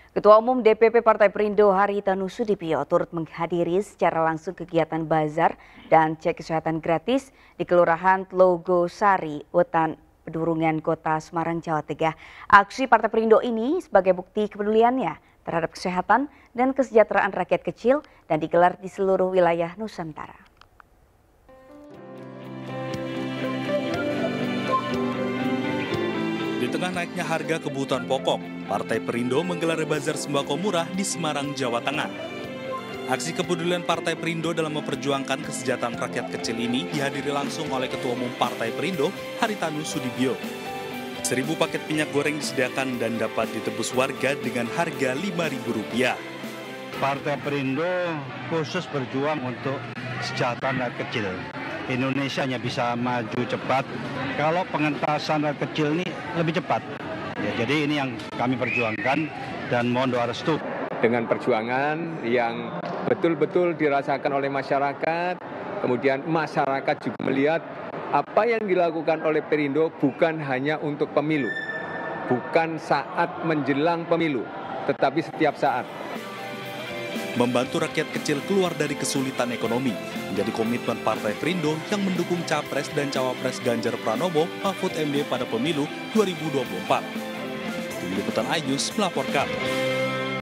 Ketua Umum DPP Partai Perindo Haritanu Sudibyo turut menghadiri secara langsung kegiatan bazar dan cek kesehatan gratis di Kelurahan Tlogosari, Wetan Pedurungan Kota Semarang, Jawa Tengah. Aksi Partai Perindo ini sebagai bukti kepeduliannya terhadap kesehatan dan kesejahteraan rakyat kecil dan digelar di seluruh wilayah Nusantara. Di tengah naiknya harga kebutuhan pokok, Partai Perindo menggelar bazar sembako murah di Semarang, Jawa Tengah. Aksi kepedulian Partai Perindo dalam memperjuangkan kesejahteraan rakyat kecil ini dihadiri langsung oleh Ketua Umum Partai Perindo, Haritanu Sudibyo. 1.000 paket minyak goreng disediakan dan dapat ditebus warga dengan harga Rp5.000. Partai Perindo khusus berjuang untuk kesejahteraan rakyat kecil. Indonesia hanya bisa maju cepat kalau pengentasan rakyat kecil ini lebih cepat. Ya, jadi ini yang kami perjuangkan dan mohon doa restu. Dengan perjuangan yang betul-betul dirasakan oleh masyarakat, kemudian masyarakat juga melihat apa yang dilakukan oleh Perindo bukan hanya untuk pemilu, bukan saat menjelang pemilu, tetapi setiap saat. Membantu rakyat kecil keluar dari kesulitan ekonomi menjadi komitmen Partai Perindo yang mendukung Capres dan Cawapres Ganjar Pranowo Mahfud MD pada pemilu 2024. Tim Liputan Ayus melaporkan.